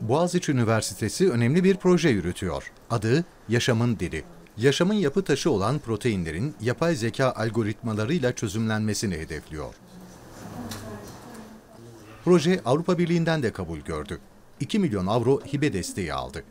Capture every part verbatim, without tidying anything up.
Boğaziçi Üniversitesi önemli bir proje yürütüyor. Adı Yaşamın Dili. Yaşamın yapı taşı olan proteinlerin yapay zeka algoritmalarıyla çözümlenmesini hedefliyor. Proje Avrupa Birliği'nden de kabul gördü. iki milyon avro hibe desteği aldı.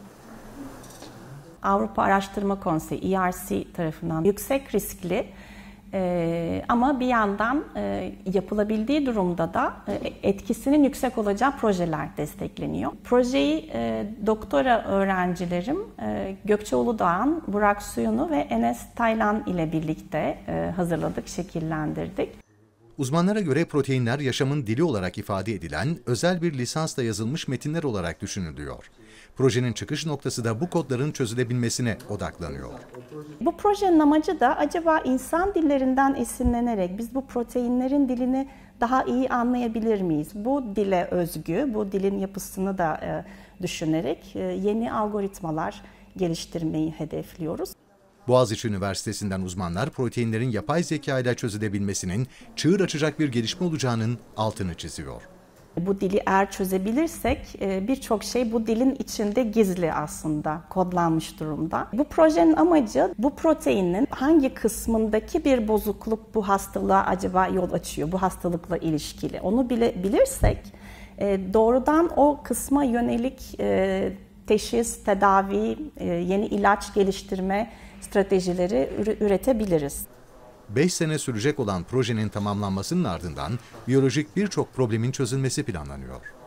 Avrupa Araştırma Konseyi E R C tarafından yüksek riskli e, ama bir yandan e, yapılabildiği durumda da e, etkisinin yüksek olacağı projeler destekleniyor. Projeyi e, doktora öğrencilerim e, Gökçe Uludağan, Burak Suyunu ve Enes Taylan ile birlikte e, hazırladık, şekillendirdik. Uzmanlara göre proteinler yaşamın dili olarak ifade edilen özel bir lisansla yazılmış metinler olarak düşünülüyor. Projenin çıkış noktası da bu kodların çözülebilmesine odaklanıyor. Bu projenin amacı da acaba insan dillerinden esinlenerek biz bu proteinlerin dilini daha iyi anlayabilir miyiz? Bu dile özgü, bu dilin yapısını da e, düşünerek e, yeni algoritmalar geliştirmeyi hedefliyoruz. Boğaziçi Üniversitesi'nden uzmanlar proteinlerin yapay zeka ile çözülebilmesinin çığır açacak bir gelişme olacağının altını çiziyor. Bu dili eğer çözebilirsek birçok şey bu dilin içinde gizli aslında, kodlanmış durumda. Bu projenin amacı bu proteinin hangi kısmındaki bir bozukluk bu hastalığa acaba yol açıyor, bu hastalıkla ilişkili. Onu bile bilirsek doğrudan o kısma yönelik teşhis, tedavi, yeni ilaç geliştirme stratejileri üretebiliriz. beş sene sürecek olan projenin tamamlanmasının ardından biyolojik birçok problemin çözülmesi planlanıyor.